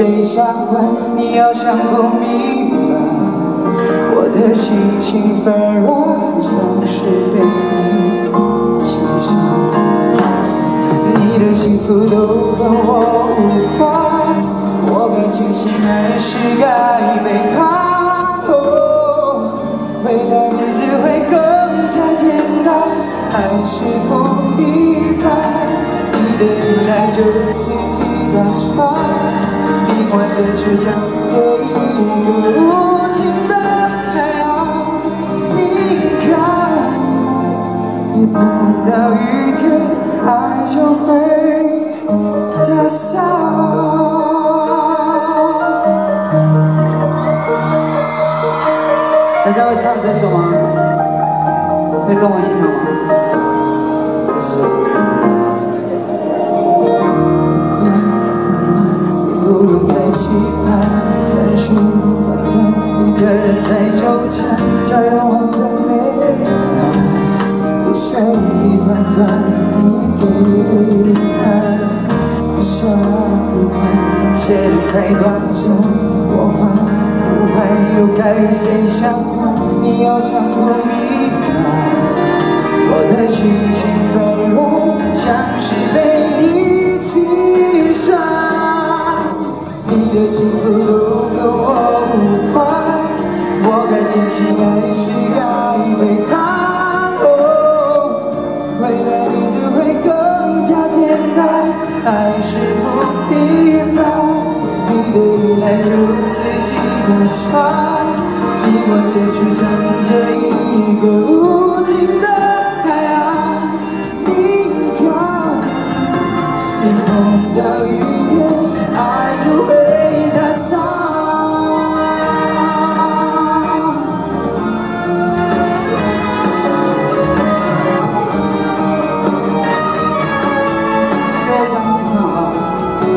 谁相关？你要想不明白，我的心情纷乱，像是被你击伤。你的幸福都跟我无关，我该庆幸还是该背叛？哦，未来日子会更加简单，还是不平凡？你的依赖就自己打算，闭关随时将这一个无尽的海洋。你看，一碰到雨天，爱就会打散。大家会唱这首吗？可以跟我一起唱吗？谢谢。不用再期盼，单数短暂，一个人在纠缠，叫人忘的美满，不想一段段你给的遗憾，不想不管，一切都太短暂，我还不还又该与谁相关？你要想不明白，我的心情纷乱，像是被你击伤。你的幸福都跟我无关，我该庆幸还是该背叛？哦，未来日子会更加简单，还是不平凡？你的依赖就自己打算，闭关随去将这一个无尽的海洋。你看，一碰到雨天，爱就会打散。最后一段一起唱好不好？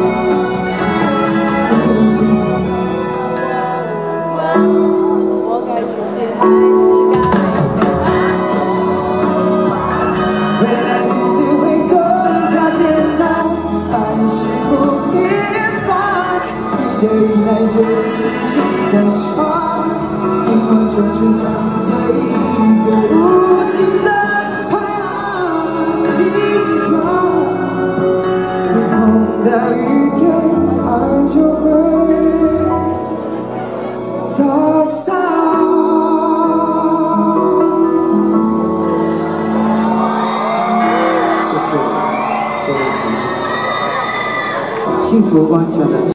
我该庆幸还是该背叛？ 未来日子会更加简单，还是不平凡？你的依赖就自己打算，闭关守住将这一个无尽的海洋。你看，一碰到雨天，爱就会打散。谢谢，谢谢。幸福完全的。